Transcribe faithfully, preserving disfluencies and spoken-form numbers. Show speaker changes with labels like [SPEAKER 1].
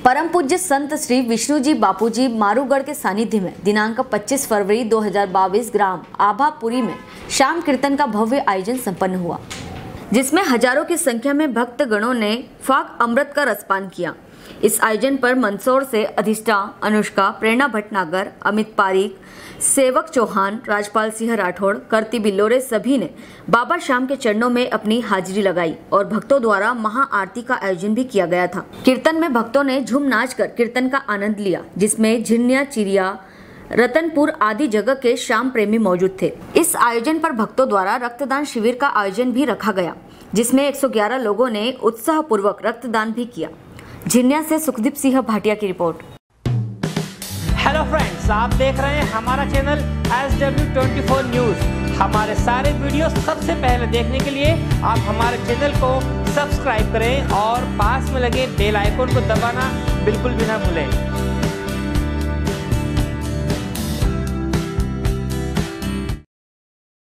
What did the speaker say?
[SPEAKER 1] परम पूज्य संत श्री विष्णुजी बापूजी मारूगढ़ के सानिध्य में दिनांक पच्चीस फरवरी दो हज़ार बाईस ग्राम आभापुरी में शाम कीर्तन का भव्य आयोजन संपन्न हुआ, जिसमें हजारों की संख्या में भक्त गणों ने फाक अमृत का रसपान किया। इस आयोजन पर मंदसौर से अधिष्ठा, अनुष्का, प्रेरणा भटनागर, अमित पारीक, सेवक चौहान, राजपाल सिंह राठौड़, करती बिल्लोरे सभी ने बाबा श्याम के चरणों में अपनी हाजिरी लगाई और भक्तों द्वारा महाआरती का आयोजन भी किया गया था। कीर्तन में भक्तों ने झूम नाच कर कीर्तन का आनंद लिया, जिसमें झिरनिया, चिरिया, रतनपुर आदि जगह के श्याम प्रेमी मौजूद थे। इस आयोजन पर भक्तों द्वारा रक्तदान शिविर का आयोजन भी रखा गया, जिसमें एक सौ ग्यारह लोगों ने उत्साह पूर्वक रक्तदान भी किया। झिरनिया से सुखदीप सिंह भाटिया की रिपोर्ट।
[SPEAKER 2] हेलो फ्रेंड्स, आप देख रहे हैं हमारा channel S W twenty four news. हमारे सारे वीडियो सबसे पहले देखने के लिए आप हमारे चैनल को सब्सक्राइब करें और पास में लगे बेल आइकन को दबाना बिल्कुल भी ना भूलें।